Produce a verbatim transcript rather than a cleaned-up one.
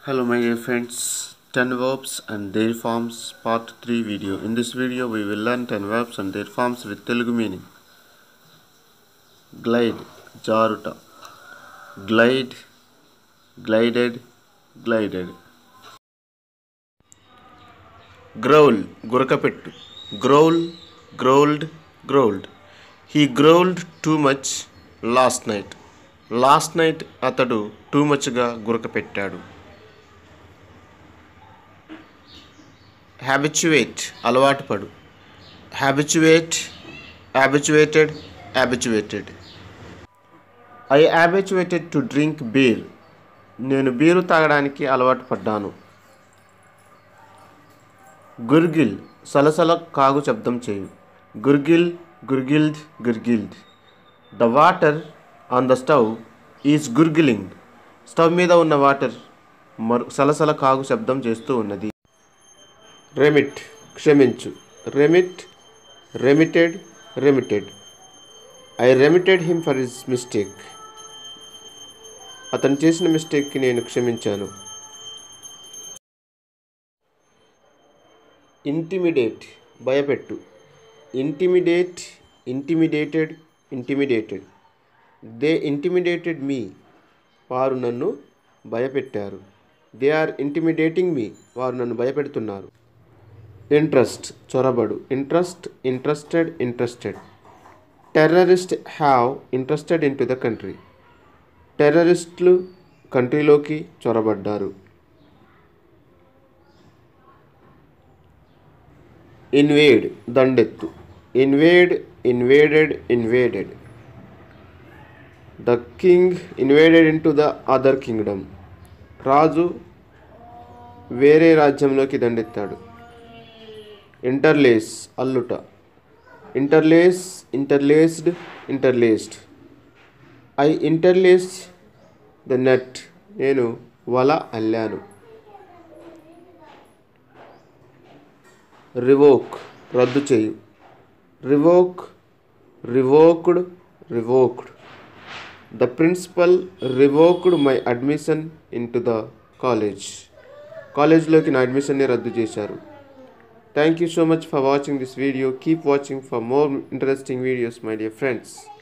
Hello my dear friends, ten verbs and their forms part three video. In this video we will learn ten verbs and their forms with Telugu meaning. Glide, jaruta. Glide, glided, glided. Growl, gurakapettu. Growl, growled, growled. He growled too much last night. Last night atadu too much ga గురకపెట్టాడు. Habituate, అలవాటు పడు. Habituate, habituated, habituated. I habituated to drink beer. నేను beer తాగడానికి అలవాటు పడ్డాను. Gurgle, సలసల కాగు శబ్దం చేయు. Gurgle, gurgled, gurgled. The water on the stove is gurgling. Stove మీద ఉన్న వాటర్ మరు సలసల కాగు శబ్దం చేస్తూ ఉన్నది. రెమిట్, క్షమించు. Remit, remitted, remitted. I remitted him for his mistake. అతను చేసిన మిస్టేక్కి నేను క్షమించాను. ఇంటిమిడేట్, భయపెట్టు. Intimidate, intimidated, intimidated. They intimidated me. వారు నన్ను భయపెట్టారు. They are intimidating me. వారు నన్ను భయపెడుతున్నారు. ఇంట్రెస్ట్, చొరబడు. Interest, interested, interested. Terrorist have interested in to the country. టెర్రరిస్టులు కంట్రీలోకి చొరబడ్డారు. ఇన్వేడ్, దండెత్తు. Invade, invaded, invaded. The king invaded in to the other kingdom. రాజు వేరే రాజ్యంలోకి దండెత్తాడు. Interlace, అల్లుట. ఇంటర్లేస్, interlaced, interlaced. I interlace the net. నేను వల అల్లాను. రివోక్, రద్దు చేయు. Revoke, revoked, revoked. The principal revoked my admission in to the college. కాలేజ్లోకి నా అడ్మిషన్ని రద్దు చేశారు. Thank you so much for watching this video. Keep watching for more interesting videos, my dear friends.